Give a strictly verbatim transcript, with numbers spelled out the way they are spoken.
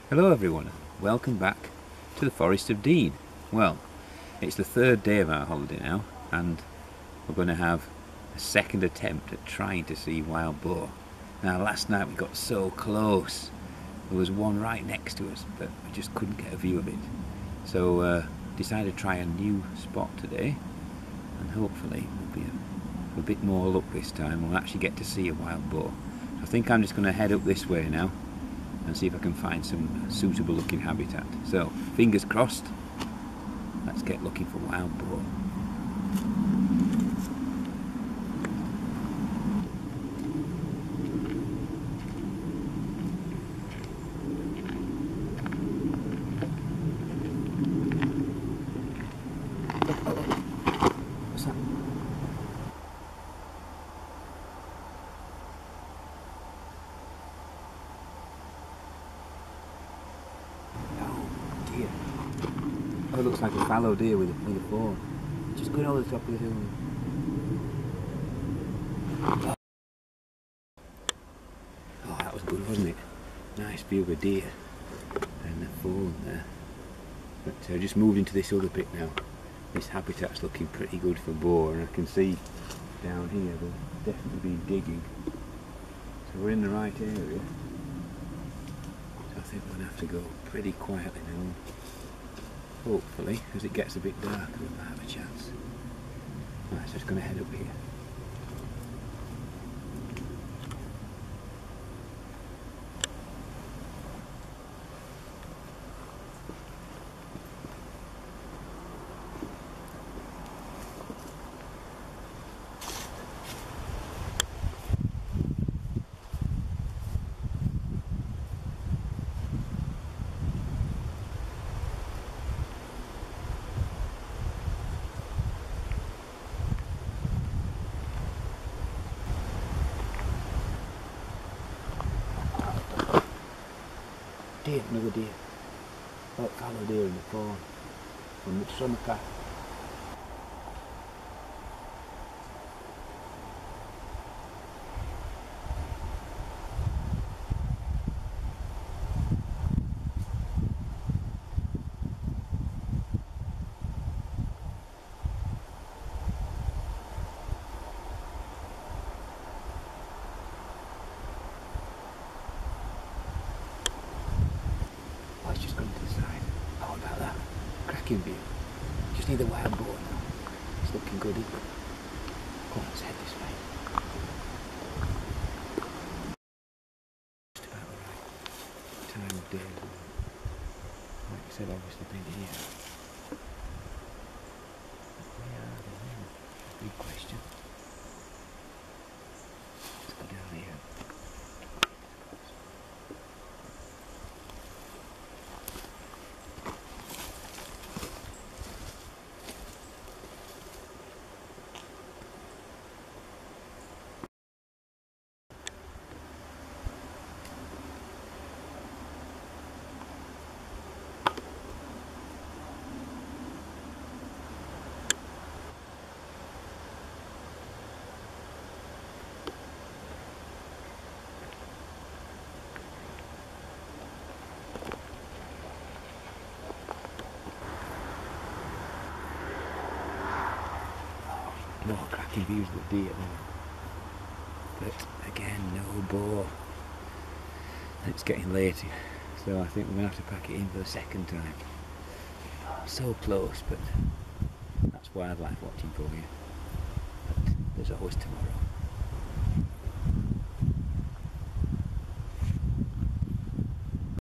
Hello everyone, welcome back to the Forest of Dean. Well, it's the third day of our holiday now, and we're going to have a second attempt at trying to see wild boar. Now last night we got so close, there was one right next to us, but we just couldn't get a view of it. So uh, decided to try a new spot today, and hopefully we'll be a, a bit more luck this time. We'll actually get to see a wild boar. So I think I'm just going to head up this way now and see if I can find some suitable looking habitat. So, fingers crossed, let's get looking for wild boar. What's that? Oh, it looks like a fallow deer with a, with a boar. Just going over the top of the hill. Oh, that was good, wasn't it? Nice view of a deer and the fawn there. But I uh, just moved into this other bit now. This habitat's looking pretty good for boar, and I can see down here they've definitely been digging. So we're in the right area. So I think we're going to have to go pretty quietly now. Hopefully, as it gets a bit darker, we might have a chance. Right, so just going to head up here. Deer, another deer. That fallow deer in the fawn. From the summer path. Just going to the side. How about that? Cracking view. Just need the wild boar now. It's looking good, isn't it? Come on, let's head this way. Just about the right time of day. Like I said, obviously been here. Where are they now? Big question. Let's go down here. More cracking views of the deer now. But again, no boar. It's getting late, so I think we're going to have to pack it in for the second time. So close, but that's wildlife watching for you. But there's always tomorrow.